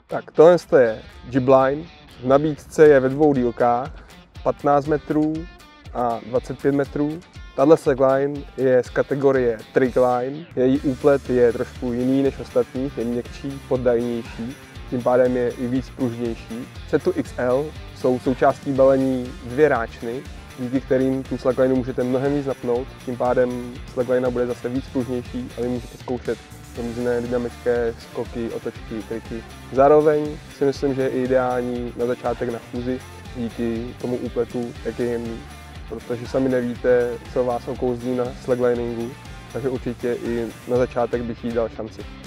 Tak tohle je Jibline. V nabídce je ve dvou dílkách, 15 metrů a 25 metrů. Tahle slackline je z kategorie Trickline. Její úplet je trošku jiný než ostatních, je měkčí, poddajnější, tím pádem je i víc pružnější. V setu XL jsou součástí balení dvě ráčny, díky kterým tu slackline můžete mnohem víc napnout, tím pádem slackline bude zase víc pružnější a vy můžete zkoušet různé dynamické skoky, otočky, triky. Zároveň si myslím, že je ideální na začátek na chůzi díky tomu úpletu, jak je jemný, protože sami nevíte, co vás okouzlí na slackliningu, takže určitě i na začátek bych jí dal šanci.